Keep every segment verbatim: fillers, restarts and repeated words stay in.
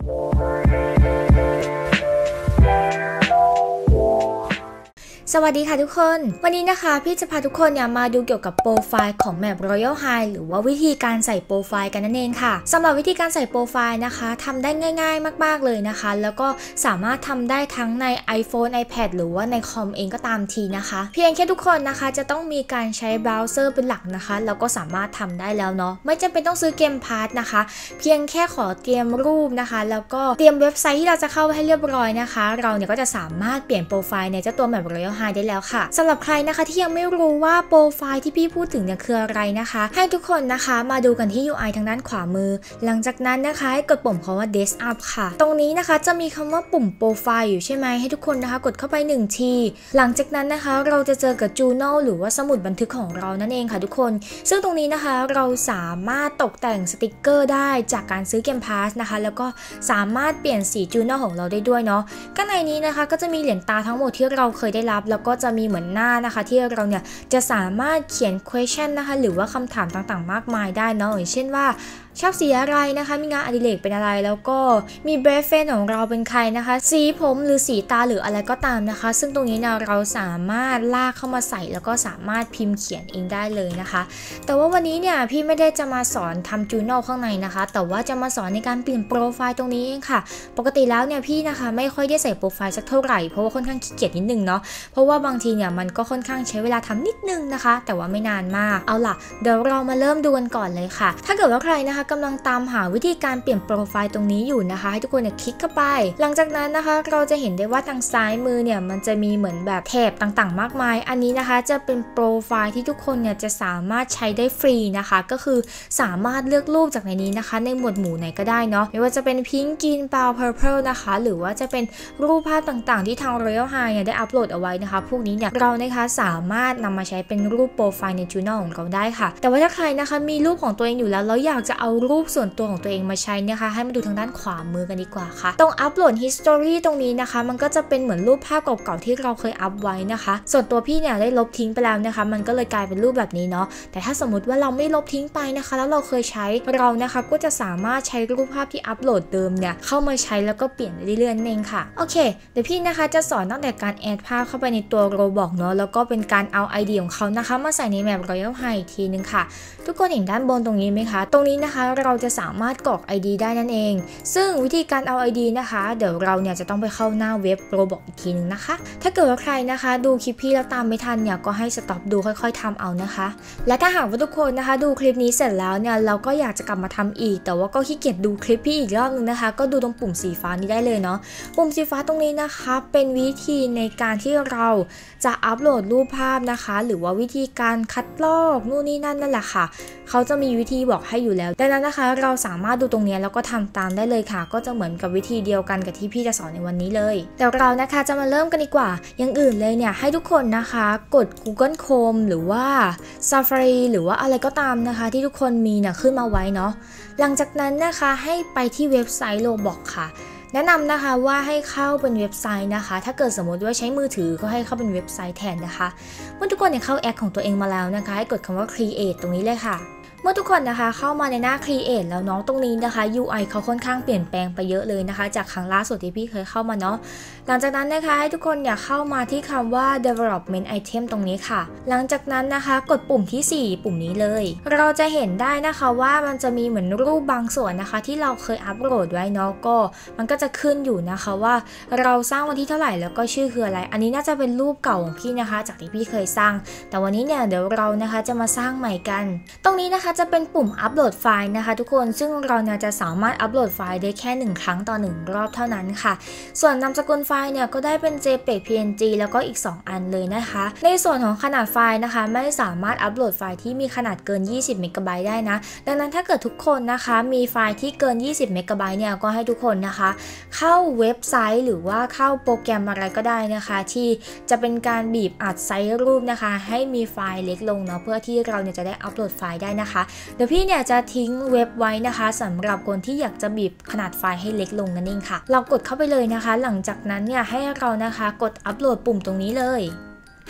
สวัสดีค่ะทุกคนวันนี้นะคะพี่จะพาทุกคนเนี่ยมาดูเกี่ยวกับโปรไฟล์ของแมป Royal High หรือว่าวิธีการใส่โปรไฟล์กันนั่นเองค่ะสำหรับวิธีการใส่โปรไฟล์นะคะทำได้ง่ายๆมากๆเลยนะคะแล้วก็สามารถทำได้ทั้งใน iPhone iPad หรือว่าในคอมเองก็ตามทีนะคะเพียงแค่ทุกคนนะคะจะต้องมีการใช้เบราว์เซอร์เป็นหลักนะคะแล้วก็สามารถทำได้แล้วเนาะไม่จำเป็นต้องซื้อเกมพาสนะคะเพียงแค่ขอเตรียมรูปนะคะแล้วก็เตรียมเว็บไซต์ที่เราจะเข้าให้เรียบร้อยนะคะเราเนี่ยก็จะสามารถเปลี่ยนโปรไฟล์ในเจ้าตัวแมป Royal High ได้แล้วค่ะสำหรับใครนะคะที่ยังไม่รู้ว่าโปรไฟล์ที่พี่พูดถึงเนี่ยคืออะไรนะคะให้ทุกคนนะคะมาดูกันที่ ยู ไอ ทางด้านขวามือหลังจากนั้นนะคะให้กดปุ่มคำว่า Desk Up ค่ะตรงนี้นะคะจะมีคำว่าปุ่มโปรไฟล์อยู่ใช่ไหมให้ทุกคนนะคะกดเข้าไปหนึ่งทีหลังจากนั้นนะคะเราจะเจอกับ Journal หรือว่าสมุดบันทึกของเรานั่นเองค่ะทุกคนซึ่งตรงนี้นะคะเราสามารถตกแต่งสติกเกอร์ได้จากการซื้อเกมพาสนะคะแล้วก็สามารถเปลี่ยนสี Journal ของเราได้ด้วยเนาะข้างในนี้นะคะก็จะมีเหรียญตาทั้งหมดที่เราเคยได้รับแล้วก็จะมีเหมือนหน้านะคะที่เราเนี่ยจะสามารถเขียน question นะคะหรือว่าคำถามต่างๆมากมายได้เนาะอย่างเช่นว่าชอบสีอะไรนะคะมีงานอดิเรกเป็นอะไรแล้วก็มีเบสเฟนของเราเป็นใครนะคะสีผมหรือสีตาหรืออะไรก็ตามนะคะซึ่งตรงนี้เนี่ยเราสามารถลากเข้ามาใส่แล้วก็สามารถพิมพ์เขียนเองได้เลยนะคะแต่ว่าวันนี้เนี่ยพี่ไม่ได้จะมาสอนทำ journal ข้างในนะคะแต่ว่าจะมาสอนในการเปลี่ยนโปรไฟล์ตรงนี้เองค่ะปกติแล้วเนี่ยพี่นะคะไม่ค่อยได้ใส่โปรไฟล์สักเท่าไหร่เพราะว่าค่อนข้างขี้เกียจนิดนึงเนาะเพราะว่าบางทีเนี่ยมันก็ค่อนข้างใช้เวลาทำนิดนึงนะคะแต่ว่าไม่นานมากเอาล่ะเดี๋ยวเรามาเริ่มดูกันก่อนเลยค่ะถ้าเกิดว่าใครนะคะกำลังตามหาวิธีการเปลี่ยนโปรไฟล์ตรงนี้อยู่นะคะให้ทุกคนเนี่ยคลิกเข้าไปหลังจากนั้นนะคะเราจะเห็นได้ว่าทางซ้ายมือเนี่ยมันจะมีเหมือนแบบแถบต่างๆมากมายอันนี้นะคะจะเป็นโปรไฟล์ที่ทุกคนเนี่ยจะสามารถใช้ได้ฟรีนะคะก็คือสามารถเลือกรูปจากในนี้นะคะในหมวดหมู่ไหนก็ได้เนาะไม่ว่าจะเป็นพิงค์กรีนบราวน์เพอร์เพลนะคะหรือว่าจะเป็นรูปภาพต่างๆที่ทาง Royal High เนี่ยได้อัปโหลดเอาไว้นะคะพวกนี้เนี่ยเรานะคะสามารถนำมาใช้เป็นรูปโปรไฟล์ใน Journal ของเราได้ค่ะแต่ว่าถ้าใครนะคะมีรูปของตัวเองอยู่แล้วแล้วอยากจะเอารูปส่วนตัวของตัวเองมาใช้นะคะให้มาดูทางด้านขวามือกันดีกว่าค่ะตรงอัปโหลด history ตรงนี้นะคะมันก็จะเป็นเหมือนรูปภาพเก่าๆที่เราเคยอัปไว้นะคะส่วนตัวพี่เนี่ยได้ลบทิ้งไปแล้วนะคะมันก็เลยกลายเป็นรูปแบบนี้เนาะแต่ถ้าสมมติว่าเราไม่ลบทิ้งไปนะคะแล้วเราเคยใช้เรานะคะก็จะสามารถใช้รูปภาพที่อัปโหลดเดิมเนี่ยเข้ามาใช้แล้วก็เปลี่ยนเรื่อยๆนั่นเองค่ะโอเคเดี๋ยวพี่นะคะจะสอนตั้งแต่การแอดภาพเข้าไปในตัว Roblox เนาะแล้วก็เป็นการเอา ไอ ดี ของเขานะคะมาใส่ในแมป Royal High อีกทีนึงค่ะทุกคนเห็นด้านบนตรงนี้ไหมคะตรงนี้นะคะเราจะสามารถกรอก ไอ ดี ได้นั่นเองซึ่งวิธีการเอา ไอ ดี นะคะเดี๋ยวเราเนี่ยจะต้องไปเข้าหน้าเว็บ Roblox อีกทีนึงนะคะถ้าเกิดว่าใครนะคะดูคลิปพี่แล้วตามไม่ทันเนี่ยก็ให้สต็อปดูค่อยๆทำเอานะคะและถ้าหากว่าทุกคนนะคะดูคลิปนี้เสร็จแล้วเนี่ยเราก็อยากจะกลับมาทำอีกแต่ว่าก็ขี้เกียจดูคลิปพี่อีกรอบนึงนะคะก็ดูตรงปุ่มสีฟ้านี้ได้เลยเนาะปุ่มสีฟ้าตรงนี้นะคะเป็นวิธีในการที่เราจะอัปโหลดรูปภาพนะคะหรือว่าวิธีการคัดลอกนู่นนี่นั่นนั่นแหละค่ะเขาจะมีวิธีบอกให้อยู่แล้วดังนั้นนะคะเราสามารถดูตรงนี้แล้วก็ทำตามได้เลยค่ะก็จะเหมือนกับวิธีเดียวกันกับที่พี่จะสอนในวันนี้เลยแต่เรานะคะจะมาเริ่มกันดีกว่าอย่างอื่นเลยเนี่ยให้ทุกคนนะคะกด Google Chrome หรือว่า Safari หรือว่าอะไรก็ตามนะคะที่ทุกคนมีเนี่ยขึ้นมาไว้เนาะหลังจากนั้นนะคะให้ไปที่เว็บไซต์ Roblox ค่ะแนะนำนะคะว่าให้เข้าเป็นเว็บไซต์นะคะถ้าเกิดสมมติว่าใช้มือถือก็ให้เข้าเป็นเว็บไซต์แทนนะคะเมื่อทุกคนเนี่ยเข้าแอคของตัวเองมาแล้วนะคะให้กดคำว่า create ตรงนี้เลยค่ะเมื่อทุกคนนะคะเข้ามาในหน้า create แล้วน้องตรงนี้นะคะ ยู ไอ เขาค่อนข้างเปลี่ยนแปลงไปเยอะเลยนะคะจากครั้งล่าสุดที่พี่เคยเข้ามาเนาะหลังจากนั้นนะคะให้ทุกคนเนี่ยเข้ามาที่คำว่า development item ตรงนี้ค่ะหลังจากนั้นนะคะกดปุ่มที่สี่ปุ่มนี้เลยเราจะเห็นได้นะคะว่ามันจะมีเหมือนรูปบางส่วนนะคะที่เราเคยอัปโหลดไว้เนาะก็มันก็จะขึ้นอยู่นะคะว่าเราสร้างวันที่เท่าไหร่แล้วก็ชื่อคืออะไรอันนี้น่าจะเป็นรูปเก่าของพี่นะคะจากที่พี่เคยสร้างแต่วันนี้เนี่ยเดี๋ยวเรานะคะจะมาสร้างใหม่กันตรงนี้นะคะจะเป็นปุ่มอัปโหลดไฟล์นะคะทุกคนซึ่งเราเนี่ยจะสามารถอัปโหลดไฟล์ได้แค่หนึ่งครั้งต่อหนึ่งรอบเท่านั้นค่ะส่วนนามสกุลไฟล์เนี่ยก็ได้เป็น เจ พี อี จี พี เอ็น จี แล้วก็อีกสองอันเลยนะคะในส่วนของขนาดไฟล์นะคะไม่สามารถอัปโหลดไฟล์ที่มีขนาดเกินยี่สิบเมกะไบต์ได้นะดังนั้นถ้าเกิดทุกคนนะคะมีไฟล์ที่เกินยี่สิบเมกะไบต์เนี่ยก็ให้ทุกคนนะคะเข้าเว็บไซต์หรือว่าเข้าโปรแกรมอะไรก็ได้นะคะที่จะเป็นการบีบอัดไซส์รูปนะคะให้มีไฟล์เล็กลงเนาะเพื่อที่เราเนี่ยจะได้อัปโหลดไฟล์ได้นะคะเดี๋ยวพี่เนี่ยจะทิ้งเว็บไว้นะคะสำหรับคนที่อยากจะบีบขนาดไฟล์ให้เล็กลงนั่นเองค่ะเรากดเข้าไปเลยนะคะหลังจากนั้นเนี่ยให้เรานะคะกดอัปโหลดปุ่มตรงนี้เลย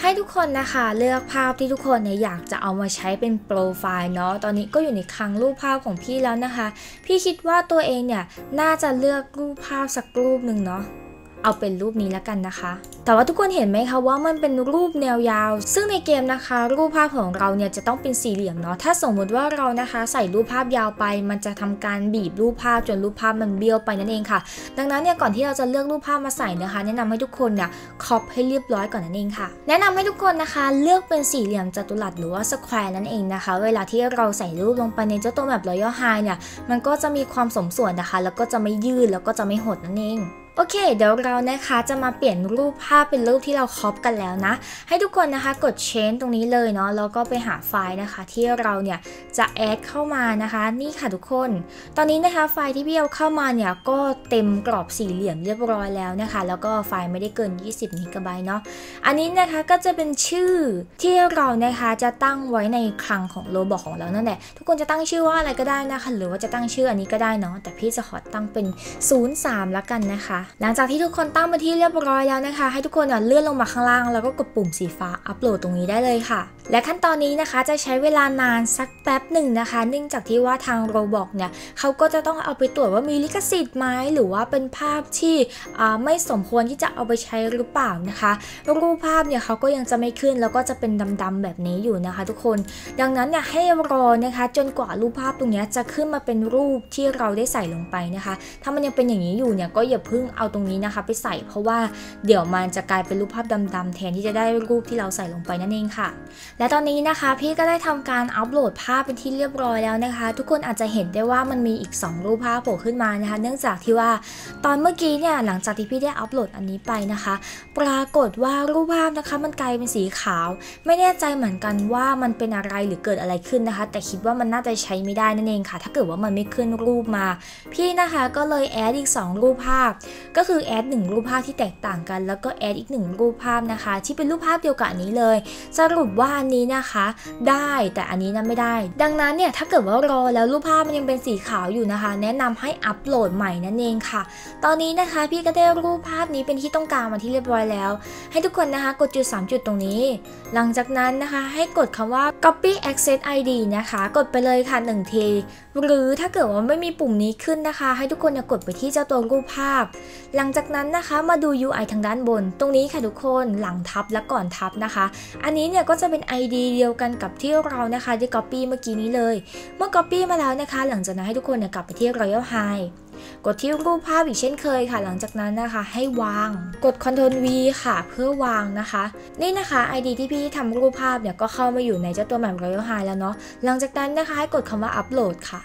ให้ทุกคนนะคะเลือกภาพที่ทุกคนเนี่ยอยากจะเอามาใช้เป็นโปรไฟล์เนาะตอนนี้ก็อยู่ในคลังรูปภาพของพี่แล้วนะคะพี่คิดว่าตัวเองเนี่ยน่าจะเลือกรูปภาพสักรูปหนึ่งเนาะเอาเป็นรูปนี้แล้วกันนะคะแต่ว่าทุกคนเห็นไหมคะว่ามันเป็นรูปแนวยาวซึ่งในเกมนะคะรูปภาพของเราเนี่ยจะต้องเป็นสี่เหลี่ยมเนาะถ้าสมมติว่าเรานะคะใส่รูปภาพยาวไปมันจะทำการบีบรูปภาพจนรูปภาพมันเบี้ยวไปนั่นเองค่ะดังนั้นเนี่ยก่อนที่เราจะเลือกรูปภาพมาใส่นะคะแนะนำให้ทุกคนเนี่ยครอปให้เรียบร้อยก่อนนั่นเองค่ะแนะนำให้ทุกคนนะคะเลือกเป็นสี่เหลี่ยมจัตุรัสหรือว่าสแควร์นั่นเองนะคะเวลาที่เราใส่รูปลงไปในเจ้าตัวแบบ Royal High เนี่ยมันก็จะมีความสมส่วนนะคะแล้วก็จะไม่ยืดแล้วก็จะไม่หดนั่นเองโอเคเดี๋ยวเรานะคะจะมาเปลี่ยนรูปภาพเป็นรูปที่เราครอปกันแล้วนะให้ทุกคนนะคะกด change ตรงนี้เลยเนาะแล้วก็ไปหาไฟล์นะคะที่เราเนี่ยจะแอดเข้ามานะคะนี่ค่ะทุกคนตอนนี้นะคะไฟล์ที่พี่เอาเข้ามาเนี่ยก็เต็มกรอบสี่เหลี่ยมเรียบร้อยแล้วนะคะแล้วก็ไฟล์ไม่ได้เกินยี่สิบเมกะไบต์เนาะอันนี้นะคะก็จะเป็นชื่อที่เรานะคะจะตั้งไว้ในคลังของ Roblox ของเรานั่นแหละทุกคนจะตั้งชื่อว่าอะไรก็ได้นะคะหรือว่าจะตั้งชื่ออันนี้ก็ได้เนาะแต่พี่จะขอตั้งเป็นศูนย์สามละกันนะคะหลังจากที่ทุกคนตั้งไปที่เรียบร้อยแล้วนะคะให้ทุกคนเลื่อนลงมาข้างล่างแล้วก็กดปุ่มสีฟ้าอัปโหลดตรงนี้ได้เลยค่ะและขั้นตอนนี้นะคะจะใช้เวลานานสักแป๊บหนึ่งนะคะเนื่องจากที่ว่าทาง Roblox เนี่ยเขาก็จะต้องเอาไปตรวจว่ามีลิขสิทธิ์ไหมหรือว่าเป็นภาพที่ไม่สมควรที่จะเอาไปใช้หรือเปล่านะคะรูปภาพเนี่ยเขาก็ยังจะไม่ขึ้นแล้วก็จะเป็นดำๆแบบนี้อยู่นะคะทุกคนดังนั้นเนี่ยให้รอนะคะจนกว่ารูปภาพตรงนี้จะขึ้นมาเป็นรูปที่เราได้ใส่ลงไปนะคะถ้ามันยังเป็นอย่างนี้อยู่เนี่ยก็อย่าเพิ่งเอาตรงนี้นะคะไปใส่เพราะว่าเดี๋ยวมันจะกลายเป็นรูปภาพดำๆแทนที่จะได้รูปที่เราใส่ลงไปนั่นเองค่ะและตอนนี้นะคะพี่ก็ได้ทำการอัปโหลดภาพเป็นที่เรียบร้อยแล้วนะคะทุกคนอาจจะเห็นได้ว่ามันมีอีกสองรูปภาพโผล่ขึ้นมานะคะเนื่องจากที่ว่าตอนเมื่อกี้เนี่ยหลังจากที่พี่ได้อัปโหลดอันนี้ไปนะคะปรากฏว่ารูปภาพนะคะมันกลายเป็นสีขาวไม่แน่ใจเหมือนกันว่ามันเป็นอะไรหรือเกิดอะไรขึ้นนะคะแต่คิดว่ามันน่าจะใช้ไม่ได้นั่นเองค่ะถ้าเกิดว่ามันไม่ขึ้นรูปมาพี่นะคะก็เลยแอดอีกสองรูปภาพก็คือแอดหนึ่งรูปภาพที่แตกต่างกันแล้วก็แอดอีกหนึ่งรูปภาพนะคะที่เป็นรูปภาพเดียวกับอันนี้เลยสรุปว่าอันนี้นะคะได้แต่อันนี้นั้นไม่ได้ดังนั้นเนี่ยถ้าเกิดว่ารอแล้วรูปภาพมันยังเป็นสีขาวอยู่นะคะแนะนำให้อัปโหลดใหม่นั่นเองค่ะตอนนี้นะคะพี่ก็ได้รูปภาพนี้เป็นที่ต้องการมาที่เรียบร้อยแล้วให้ทุกคนนะคะกดจุดสามจุดตรงนี้หลังจากนั้นนะคะให้กดคำว่า copy access ไอ ดี นะคะกดไปเลยค่ะหนึ่งทีหรือถ้าเกิดว่าไม่มีปุ่มนี้ขึ้นนะคะให้ทุกคนกดไปที่เจ้าตัวรูปภาพหลังจากนั้นนะคะมาดู ยู ไอ ทางด้านบนตรงนี้ค่ะทุกคนหลังทับและก่อนทับนะคะอันนี้เนี่ยก็จะเป็น ไอ ดี เดียวกันกับที่เรานะคะได้ copy เมื่อกี้นี้เลยเมื่อ copy มาแล้วนะคะหลังจากนั้นให้ทุกคนเนี่ยกลับไปที่ Royal High กดที่รูปภาพอีกเช่นเคยค่ะหลังจากนั้นนะคะให้วางกด คอนโทรล วี ค่ะเพื่อวางนะคะนี่นะคะ ไอ ดี ที่พี่ทำรูปภาพเนี่ยก็เข้ามาอยู่ในเจ้าตัวแบบ Royal High แล้วเนาะหลังจากนั้นนะคะให้กดคำว่าอัปโหลดค่ะ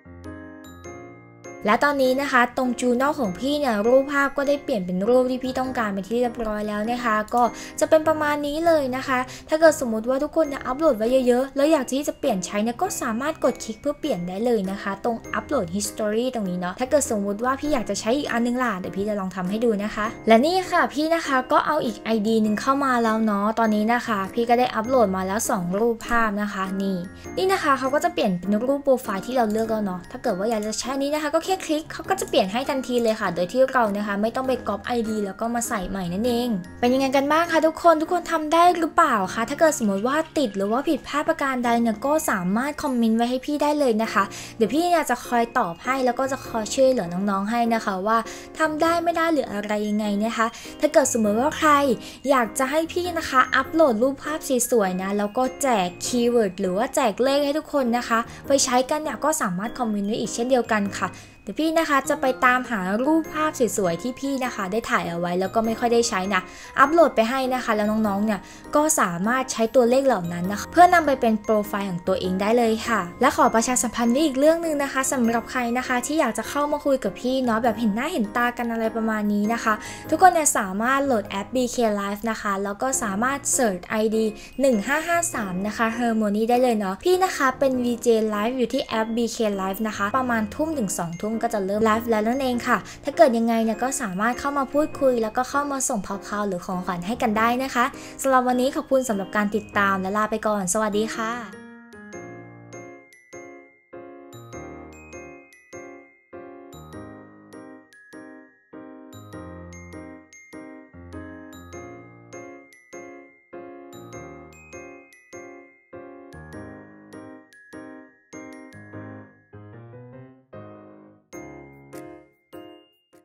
และตอนนี้นะคะตรงจูโน่ของพี่เนี่ยรูปภาพก็ได้เปลี่ยนเป็นรูปที่พี่ต้องการเป็นที่เรียบร้อยแล้วนะคะก็จะเป็นประมาณนี้เลยนะคะถ้าเกิดสมมติว่าทุกคนเนี่ยอัปโหลดไว้เยอะๆแล้วอยากที่จะเปลี่ยนใช้เนี่ยก็สามารถกดคลิกเพื่อเปลี่ยนได้เลยนะคะตรงอัปโหลด history ตรงนี้เนาะถ้าเกิดสมมติว่าพี่อยากจะใช้อีกอันนึงล่ะเดี๋ยวพี่จะลองทำให้ดูนะคะและนี่ค่ะพี่นะคะก็เอาอีก ไอ ดี นึงเข้ามาแล้วเนาะตอนนี้นะคะพี่ก็ได้อัปโหลดมาแล้วสองรูปภาพนะคะนี่นี่นะคะเขาก็จะเปลี่ยนเป็นรูปโปรไฟล์ที่เราเลือกแล้วเนาะถ้าเกิดว่าอยากจะใช้นี้นะคะก็แค่คลิกเขาก็จะเปลี่ยนให้ทันทีเลยค่ะโดยที่เรานะคะไม่ต้องไปก๊อป ไอ ดี แล้วก็มาใส่ใหม่นั่นเองเป็นยังไงกันบ้างคะทุกคนทุกคนทำได้หรือเปล่าคะถ้าเกิดสมมติว่าติดหรือว่าผิดพลาดประการใดเนี่ยก็สามารถคอมเมนต์ไว้ให้พี่ได้เลยนะคะเดี๋ยวพี่เนี่ยจะคอยตอบให้แล้วก็จะคอยช่วยเหลือน้องๆให้นะคะว่าทำได้ไม่ได้หรืออะไรยังไงนะคะถ้าเกิดสมมติว่าใครอยากจะให้พี่นะคะอัปโหลดรูปภาพสวยๆนะแล้วก็แจกคีย์เวิร์ดหรือว่าแจกเลขให้ทุกคนนะคะไปใช้กันเนี่ยก็สามารถคอมเมนต์ไว้อีกเช่นเดียวกันค่ะเดี๋ยวพี่นะคะจะไปตามหารูปภาพสวยๆที่พี่นะคะได้ถ่ายเอาไว้แล้วก็ไม่ค่อยได้ใช้นะอัปโหลดไปให้นะคะแล้วน้องๆเนี่ยก็สามารถใช้ตัวเลขเหล่านั้นนะคะเพื่อนำไปเป็นโปรไฟล์ของตัวเองได้เลยค่ะและขอประชาสัมพันธ์อีกเรื่องนึงนะคะสำหรับใครนะคะที่อยากจะเข้ามาคุยกับพี่เนาะแบบเห็นหน้าเห็นตากันอะไรประมาณนี้นะคะทุกคนเนี่ยสามารถโหลดแอป บี เค Live นะคะแล้วก็สามารถเสิร์ช ไอ ดี หนึ่งห้าห้าสามนะคะ Harmony ได้เลยเนาะพี่นะคะเป็น วี เจ Live อยู่ที่แอป บี เค Live นะคะประมาณทุ่มถึงสองทุ่มก็จะเริ่มไลฟ์แล้วนั่นเองค่ะถ้าเกิดยังไงเนี่ยก็สามารถเข้ามาพูดคุยแล้วก็เข้ามาส่งพาวๆหรือของขวัญให้กันได้นะคะสำหรับวันนี้ขอบคุณสำหรับการติดตามและลาไปก่อนสวัสดีค่ะ